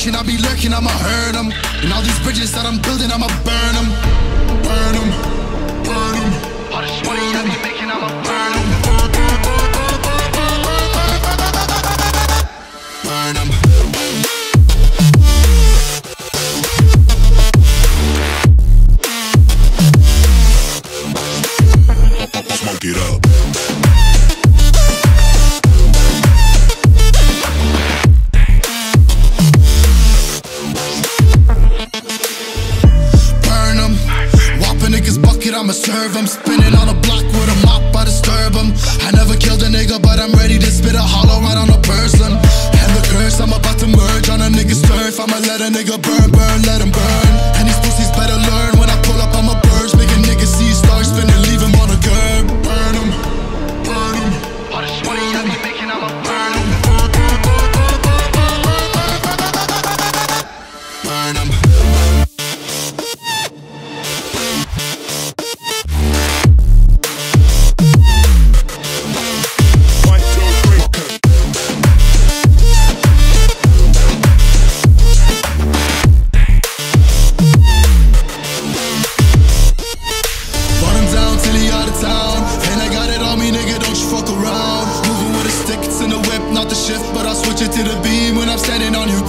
searching, I'll be lurking, I'ma hurt them. And all these bridges that I'm building, I'ma burn them. Burn them, burn them. All this money I be making, I'ma burn them. Burn them. Smoke it up. Burn them. Whopping niggas bucket, I'ma serve them. Spinning on a block with a mop, I disturb them. I never killed a nigga, but I'm ready to spit a hollow right on a person. And the curse, I'm about to merge on a nigga's turf. I'ma let a nigga burn, burn, let him burn. And these pussies better learn. When I pull up, I'ma burst. Make a nigga see stars spinning, leave him on a curb. Burn him, burn him. All this money I be making, I'ma burn him. Burn him. But I'll switch it to the beam when I'm standing on you.